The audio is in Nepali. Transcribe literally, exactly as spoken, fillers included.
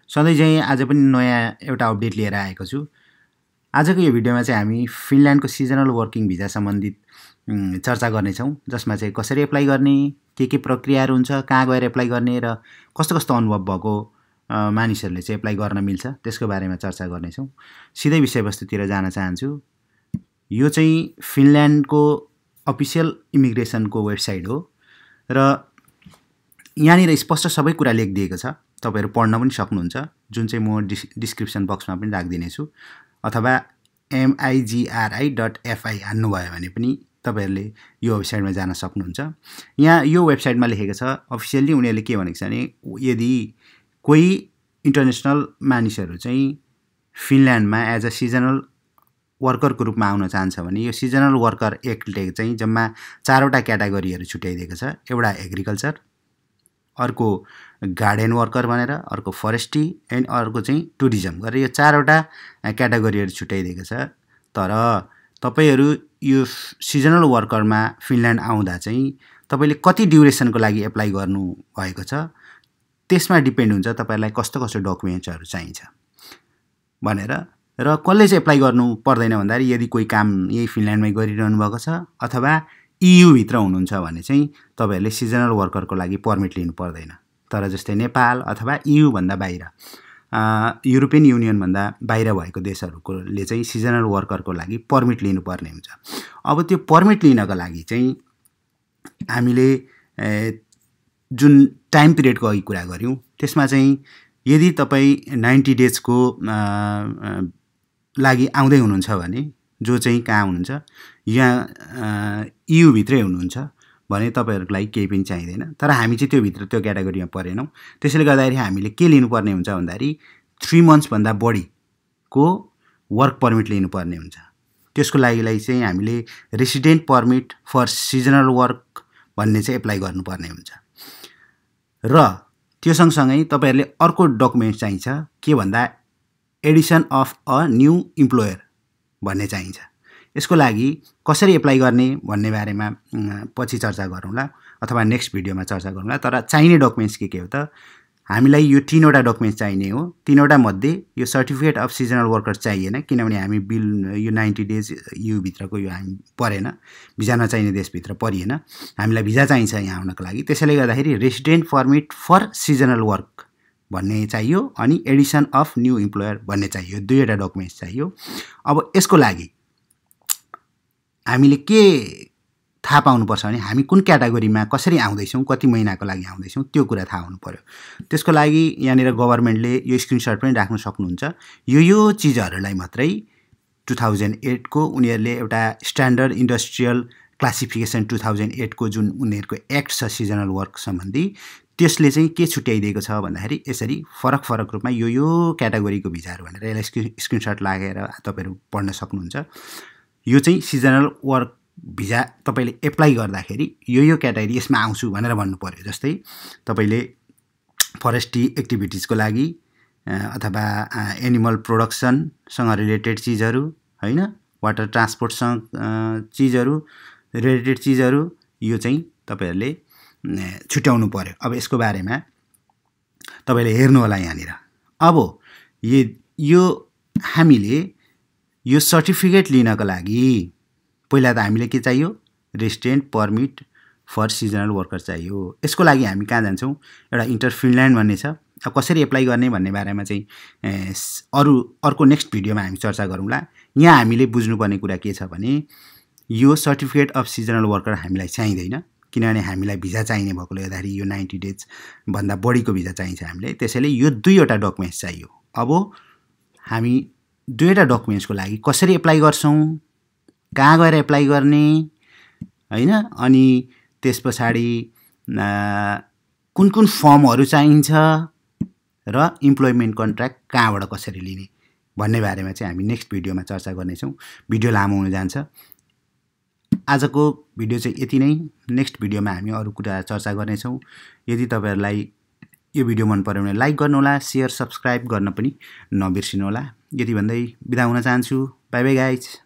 सधैँ चाहिँ आज पनि नयाँ एउटा अपडेट लिएर आएको छु। आजको यो भिडियोमा चाहिँ हामी फिनल्यान्डको सिजनल वर्किङ भिजा सम्बन्धित चर्चा गर्नेछौँ, जसमा चाहिँ कसरी एप्लाई गर्ने, के के प्रक्रियाहरू हुन्छ, कहाँ गएर एप्लाई गर्ने र कस्तो कस्तो अनुभव भएको मानिसहरूले चाहिँ एप्लाई गर्न मिल्छ त्यसको बारेमा चर्चा गर्नेछौँ। सिधै विषयवस्तुतिर जान चाहन्छु। यो चाहिँ फिनल्यान्डको अफिसियल इमिग्रेसनको वेबसाइट हो र यहाँनिर स्पष्ट सबै कुरा लेखिदिएको छ। तपाईहरु पढ्न पनि सक्नुहुन्छ, जुन चाहिँ म डिस्क्रिप्सन बक्समा पनि राख्दिने छु, अथवा एमआइजिआरआई डट एफआई हान्नुभयो भने पनि तपाईहरुले यो वेबसाइटमा जान सक्नुहुन्छ। यहाँ यो वेबसाइटमा लेखेको छ, अफिसियली उनीहरूले के भनेको छ भने यदि कोही इन्टरनेसनल मानिसहरू चाहिँ फिनल्यान्डमा एज अ सिजनल वर्करको रूपमा आउन चाहन्छ भने यो सिजनल वर्कर एक्टले चाहिँ जम्मा चारवटा क्याटेगोरीहरू छुट्याइदिएको छ। एउटा एग्रिकल्चर, अर्को गार्डन वर्कर भनेर, अर्को फरेस्ट्री एन्ड अर्को चाहिँ टुरिज्म गरेर यो चारवटा क्याटेगोरीहरू छुट्याइदिएको छ। तर तपाईहरु यो सिजनल वर्करमा फिनल्यान्ड आउँदा चाहिँ तपाईले कति ड्युरेसनको लागि एप्लाई गर्नु भएको छ त्यसमा डिपेन्ड हुन्छ तपाईहरुलाई कस्तो कस्तो डकुमेन्ट्सहरू चाहिन्छ भनेर। र कसले चाहिँ एप्लाई गर्नु पर्दैन भन्दाखेरि यदि कोही काम यही फिनल्यान्डमै गरिरहनु भएको छ अथवा ईयू भित्र हुनुहुन्छ भने चाहिँ तपाईहरुले सिजनल वर्करको लागि पर्मिट लिनु पर्दैन। तर जस्तै नेपाल अथवा ईयू भन्दा बाहिर युरोपियन युनियन भन्दा बाहिर भएको देशहरुकोले चाहिँ सिजनल वर्करको लागि पर्मिट लिनुपर्ने हुन्छ। अब त्यो पर्मिट लिनको लागि चाहिँ हामीले जुन टाइम पिरियडको अघि कुरा गर्यौं त्यसमा चाहिँ यदि तपाई नाइन्टी डेजको लागि आउँदै हुनुहुन्छ भने, जो चाहिँ कहाँ हुनुहुन्छ यहाँ ईयू भित्रै हुनुहुन्छ भने तपाईहरुको लागि केही पनि चाहिदैन। तर हामी चाहिँ त्यो भित्र त्यो क्याटेगोरीमा परेनौं। त्यसैले गर्दाखेरि हामीले के लिनुपर्ने हुन्छ भन्दाखेरि थ्री मन्थ्स भन्दा बढीको वर्क पर्मिट लिनुपर्ने हुन्छ। त्यसको लागि चाहिँ हामीले resident permit for seasonal work भन्ने चाहिँ एप्लाई गर्नुपर्ने हुन्छ। र त्यो सँगसँगै तपाईहरुले अर्को डकुमेन्ट चाहिन्छ, के भन्दा addition of a new employer भन्ने चाहिन्छ। यसको लागि कसरी एप्लाई गर्ने भन्ने बारेमा पछि चर्चा गरौँला अथवा नेक्स्ट भिडियोमा चर्चा गरौँला। तर चाहिने डकुमेन्ट्स के के हो त, हामीलाई यो तीनवटा डकुमेन्ट्स चाहिने हो। तीनवटा मध्ये यो सर्टिफिकेट अफ सिजनल वर्कर चाहिएन, किनभने हामी बिल यो नाइन्टी डेज यू भित्रको यो हामी परेन, भिजा नचाहिने देशभित्र परिएन। हामीलाई भिजा चाहिन्छ यहाँ आउनको लागि। त्यसैले गर्दाखेरि resident permit for seasonal work भन्ने चाहियो अनि एडिसन अफ न्यू इम्प्लोयर भन्ने चाहियो। दुईवटा डकुमेन्ट्स चाहियो। अब यसको लागि हामीले के थाहा पाउनुपर्छ भने हामी कुन क्याटेगोरीमा कसरी आउँदैछौँ, कति महिनाको लागि आउँदैछौँ त्यो कुरा थाहा हुनु पर्यो। त्यसको लागि यहाँनिर गभर्नमेन्टले यो स्क्रिनशट पनि राख्न सक्नुहुन्छ। यो यो चिजहरूलाई मात्रै टु थाउजन्ड एट को उनीहरूले एउटा standard industrial classification two thousand eight को जुन उनीहरूको एक्ट छ सिजनल वर्क सम्बन्धी, त्यसले चाहिँ के छुट्याइदिएको छ भन्दाखेरि यसरी फरक फरक रूपमा यो यो क्याटेगोरीको भिजाहरू भनेर यसलाई स्क्रिनशट लागेर तपाईहरु पढ्न सक्नुहुन्छ। यो चाहिँ सिजनल वर्क भिजा तपाईले एप्लाई गर्दाखेरि यो यो क्याटेगोरी यसमा आउँछु भनेर भन्नु पर्यो। जस्तै तपाईले फरेस्ट्री एक्टिभिटिजको लागि अथवा एनिमल प्रोडक्सनसँग रिलेटेड चिजहरू हैन, वाटर ट्रान्सपोर्टसँग चिजहरू रिलेटेड चिजहरू यो चाहिँ तपाईहरुले छुट्याउनु पर्यो। अब यसको बारेमा तपाईले हेर्नु होला यहाँनिर। अब यो यो हामीले यो सर्टिफिकेट लिनको लागि पहिला त हामीले के चाहियो, resident permit for seasonal worker चाहियो। यसको लागि हामी कहाँ जान्छौँ, एउटा इन्टर फिनल्यान्ड भन्ने छ। अब कसरी एप्लाई गर्ने भन्ने बारेमा चाहिँ अरु अर्को नेक्स्ट भिडियोमा हामी चर्चा गरौँला। यहाँ हामीले बुझ्नुपर्ने कुरा के छ भने यो सर्टिफिकेट अफ सिजनल वर्कर हामीलाई चाहिँदैन, किनभने हामीलाई भिजा चाहिने भएकोले गर्दाखेरि यो नाइन्टी डेज भन्दा बढीको भिजा चाहिन्छ हामीलाई। त्यसैले यो दुईवटा डकुमेन्ट्स चाहियो। अब हामी दुईवटा डकुमेन्ट्सको लागि कसरी एप्लाई गर्छौं, कहाँ गएर एप्लाई गर्ने हैन, अनि त्यसपछि कुन कुन फर्महरू चाहिन्छ र इम्प्लोइमेन्ट कन्ट्र्याक्ट कहाँबाट कसरी लिने भन्ने बारेमा चाहिँ हामी नेक्स्ट भिडियोमा चर्चा गर्नेछौँ। भिडियो लामो हुन जान्छ। आजको भिडियो चाहिँ यति नै। नेक्स्ट भिडियोमा हामी अरु कुरा चर्चा गर्नेछौँ। यदि तपाईहरुलाई यो भिडियो मन पर्यो भने लाइक गर्नु होला, शेयर सब्स्क्राइब गर्न पनि नबिर्सिनु होला। यति भन्दै बिदा हुन चाहन्छु। Bye bye guys.